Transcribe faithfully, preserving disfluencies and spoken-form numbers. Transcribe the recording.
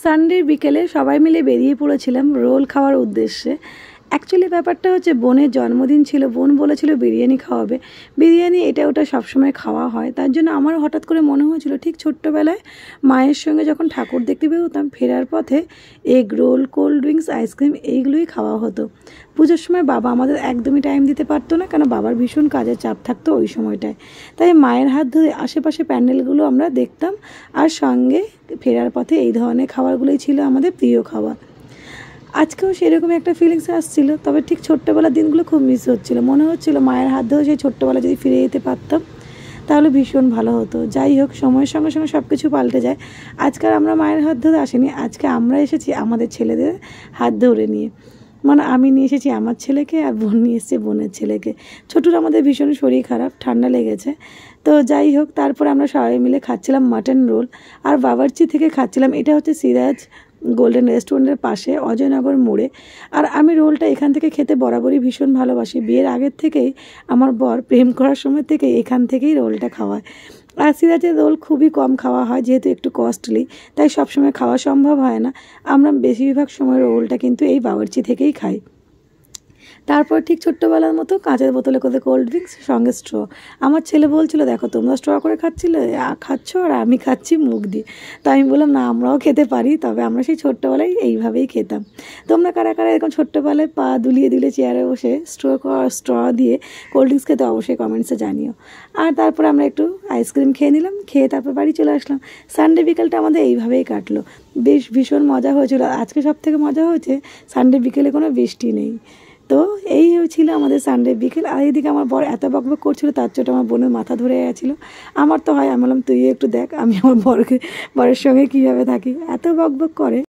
Sunday বিকেলে সবাই মিলে বেরিয়ে পড়েছিলাম রোল খাওয়ার উদ্দেশ্যে। অ্যাকচুয়ালি ব্যাপারটা হচ্ছে বোনের জন্মদিন ছিল, বোন বলেছিল বিরিয়ানি খাওয়াবে। বিরিয়ানি এটা ওটা সবসময় খাওয়া হয়, তার জন্য আমার হঠাৎ করে মনে হয়েছিল ঠিক ছোট্টবেলায় মায়ের সঙ্গে যখন ঠাকুর দেখতে বেরোতাম ফেরার পথে egg roll, cold drinks, ice cream এইগুলোই খাওয়া হতো। পুজোর সময় বাবা আমাদের একদমই টাইম দিতে পারতো না, কেন বাবার ভীষণ কাজের চাপ থাকতো ওই সময়টায়। তাই মায়ের হাত ধরে আশেপাশে প্যান্ডেলগুলো আমরা দেখতাম, আর সঙ্গে ফেরার পথে এই ধরনের খাবারগুলোই ছিল আমাদের প্রিয় খাবার। আজকেও সেরকম একটা ফিলিংস আসছিল, তবে ঠিক ছোট্টবেলার দিনগুলো খুব মিস হচ্ছিলো। মনে হচ্ছিলো মায়ের হাত ধরে সেই ছোট্টবেলা যদি ফিরে যেতে পারতাম তাহলে ভীষণ ভালো হতো। যাই হোক, সময়ের সঙ্গে সঙ্গে সব কিছু পাল্টে যায়। আজকাল আমরা মায়ের হাত ধরে আসিনি, আজকে আমরা এসেছি আমাদের ছেলেদের হাত ধরে নিয়ে। মানে আমি নিয়ে এসেছি আমার ছেলেকে, আর বোন নিয়ে এসেছে বোনের ছেলেকে। ছোটুর আমাদের ভীষণ শরীর খারাপ, ঠান্ডা লেগেছে। তো যাই হোক, তারপরে আমরা সবাই মিলে খাচ্ছিলাম মাটন রোল, আর বাবরচি থেকে খাচ্ছিলাম। এটা হচ্ছে সিরাজ গোল্ডেন রেস্টুরেন্টের পাশে অজয়নগর মোড়ে। আর আমি রোলটা এখান থেকে খেতে বরাবরই ভীষণ ভালোবাসি। বিয়ের আগের থেকেই আমার বর প্রেম করার সময় থেকে এখান থেকেই রোলটা খাওয়ায়। আর সিরাজের রোল খুবই কম খাওয়া হয়, যেহেতু একটু কস্টলি, তাই সবসময় খাওয়া সম্ভব হয় না। আমরা বেশিরভাগ সময় রোলটা কিন্তু এই বাবরচি থেকেই খাই। তারপর ঠিক ছোট্টবেলার মতো কাঁচের বোতলে করে কোল্ড ড্রিঙ্কস, সঙ্গে স্ট্র। আমার ছেলে বলছিল, দেখো তোমরা স্ট্র করে খাচ্ছিলে খাচ্ছ আর আমি খাচ্ছি মুখ দিয়ে। তো আমি বললাম না, আমরাও খেতে পারি, তবে আমরা সেই ছোট্টবেলায় এইভাবেই খেতাম। তোমরা কারা কারা এরকম ছোট্টবেলায় পা দুলিয়ে দুলিয়ে চেয়ারে বসে স্ট্র স্ট্র দিয়ে কোল্ড ড্রিঙ্কস খেতে অবশ্যই কমেন্টসে জানিও। আর তারপর আমরা একটু আইসক্রিম খেয়ে নিলাম, খেয়ে তারপর বাড়ি চলে আসলাম। সানডে বিকেলটা আমাদের এইভাবেই কাটলো, বেশ ভীষণ মজা হয়েছিল। আজকে সব থেকে মজা হয়েছে সানডে বিকেলে কোনো বৃষ্টি নেই। তো এই ছিল আমাদের সানডে বিকেল। আর এইদিকে আমার বর এত বকবক করছিল, তার চোট আমার বোনের মাথা ধরে গেছিলো। আমার তো হয়, আমি বললাম তুই একটু দেখ আমি আমার বরকে বরের সঙ্গে কীভাবে থাকি, এত বকবক করে।